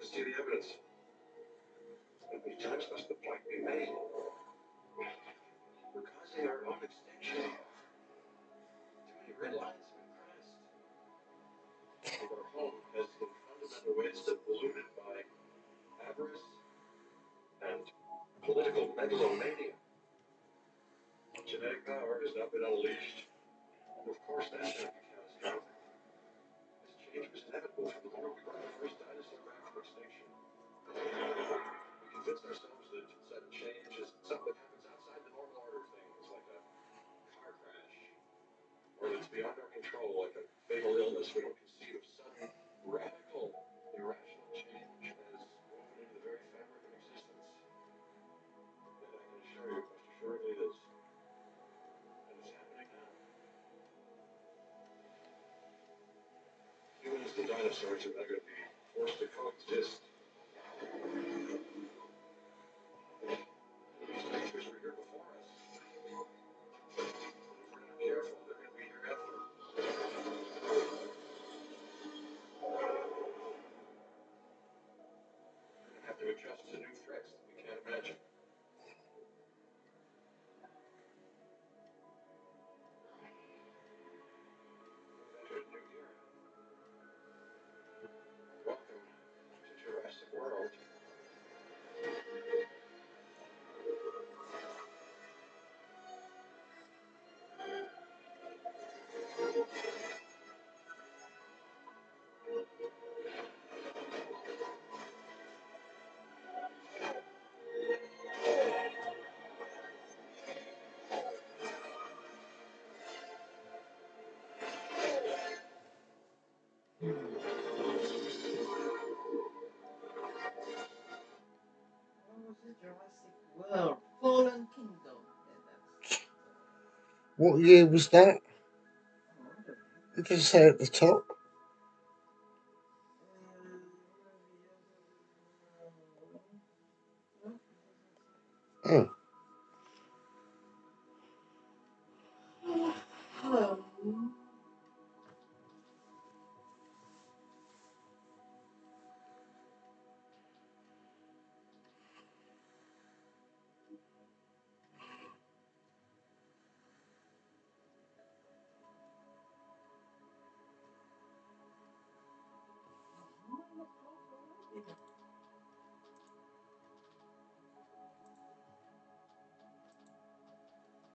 see the evidence. How many times must the point be made? We're causing our own extinction. Too many red lines have been crossed. Our home has in fundamental ways been polluted by avarice and political megalomania. Genetic power has now been unleashed. And of course, that's going to be catastrophic. This change was inevitable from the moment we brought the first dinosaur back from extinction. We convince ourselves that sudden change is something that happens outside the normal order of things, like a car crash, or that's beyond our control, like a fatal illness. We don't conceive of sudden, radical, irrational change as woven into the very fabric of existence. And I can assure you, most assuredly, it is. And it's happening now. Humans and dinosaurs are not going to be forced to coexist. These creatures were here before us. If we're not careful, they're going to be here after. We're going to have to adjust to new threats that we can't imagine. We've entered a new era. Welcome to Jurassic World. Jurassic World, Fallen Kingdom. Yeah, What year was that? I don't know. It doesn't say at the top. Oh.